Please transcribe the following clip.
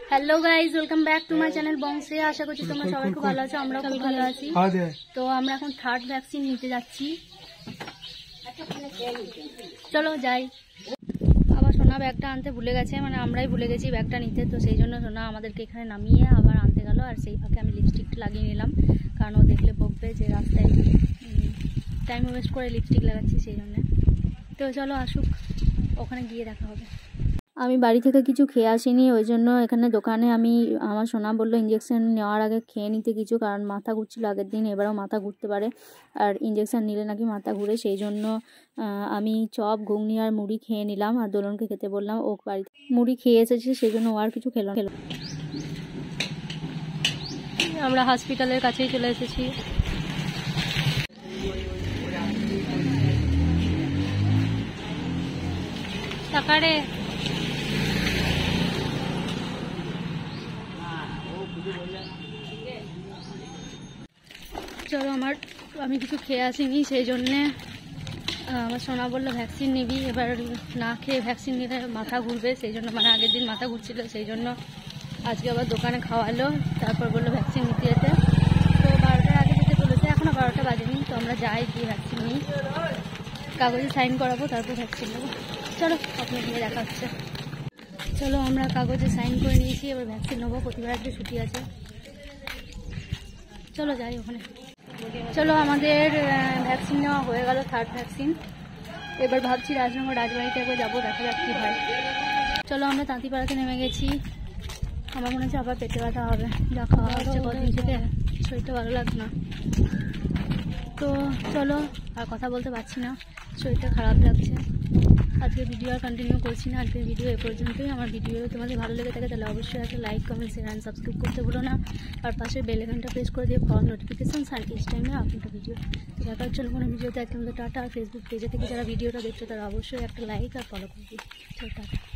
Hello guys, welcome back to my channel বংশে। আশা করছি তোমরা সবাই খুব ভালো আছো, আমরা খুব ভালো আছি। তো আমরা এখন থার্ড ভ্যাকসিন নিতে যাচ্ছি, চলো যাই। আবার সোনা ব্যাগটা আনতে ভুলে গেছে, মানে আমরাই ভুলে গেছি ব্যাগটা নিতে, তো সেই জন্য সোনা আমাদেরকে এখানে নামিয়ে আবার আনতে গেল। আর সেই ফাঁকে আমি লিপস্টিকটা লাগিয়ে নিলাম, কারণ ও দেখলে বকবে যে রাস্তায় টাইম ওয়েস্ট করে লিপস্টিক লাগাচ্ছি, সেই জন্য। তো চলো আসুক, ওখানে গিয়ে দেখা হবে। আমি বাড়ি থেকে কিছু খেয়ে আসিনি, ওই জন্য এখানে দোকানে আমার সোনা বললো ইঞ্জেকশন নেওয়ার আগে খেয়ে নিতে কিছু, কারণ মাথা ঘুরছিল আগের দিন, এবারেও মাথা ঘুরতে পারে, আর ইঞ্জেকশন নিলে নাকি মাথা ঘুরে। সেই জন্য আমি চপ, ঘুগনি আর মুড়ি খেয়ে নিলাম, আর দোলনকে খেতে বললাম। ও বাড়িতে মুড়ি খেয়ে এসেছে, সেই জন্য ও আর কিছু খেলো। আমরা হসপিটালের কাছেই চলে এসেছি। টাকারে চলো, আমি কিছু খেয়ে আসিনি, সেই জন্যে আমার সোনা বললো ভ্যাকসিন নিবি, এবার না খেয়ে ভ্যাকসিন নিলে মাথা ঘুরবে, সেই জন্য, মানে আগের দিন মাথা ঘুরছিল, সেই জন্য আজকে আবার দোকানে খাওয়ালো, তারপর বললো ভ্যাকসিন নিতে যেতে। তো 12টার আগে যেতে বলেছে, এখনও 12টা বাজেনি। তো আমরা যাই, গিয়ে ভ্যাকসিন নিই, কাগজে সাইন করাবো, তারপর ভ্যাকসিন নেবো। চলো আপনার গিয়ে দেখা হচ্ছে। চলো, আমরা কাগজে সাইন করে নিয়েছি, এবার ভ্যাকসিন নেবো। প্রতিবার একটা ছুটি আছে, চলো যাই ওখানে। চলো, আমাদের ভ্যাকসিন নেওয়া হয়ে গেল, থার্ড ভ্যাকসিন। এবার ভাবছি রাজবাড়িতে একবার যাবো, দেখা যাক কী হয়। চলো, আমরা তাঁতিপাড়াতে নেমে গেছি। আমার মনে হচ্ছে আবার পেটে ব্যথা হবে, যা খাওয়া হচ্ছে কদিন থেকে, শরীরটা ভালো লাগছে না। তো চলো, আর কথা বলতে পারছি না, শরীরটা খারাপ লাগছে। আজকে ভিডিও আর কন্টিনিউ করছি না, আজকের ভিডিও এ পর্যন্তই। আমার ভিডিও তোমাদের ভালো লেগে থাকে তাহলে অবশ্যই একটা like, comment, share and subscribe করতে ভুলো না। আর পাশে বেল আইকনটা প্রেস করে দিয়ে ফল নোটিফিকেশান আর ইস টাইমে আপনার ভিডিও দেখার জন্য কোনো ভিডিওতে একদম টাটা। আর ফেসবুক পেজে থেকে যারা ভিডিওটা দেখছো তারা অবশ্যই একটা লাইক আর ফলো করবে। টাটা।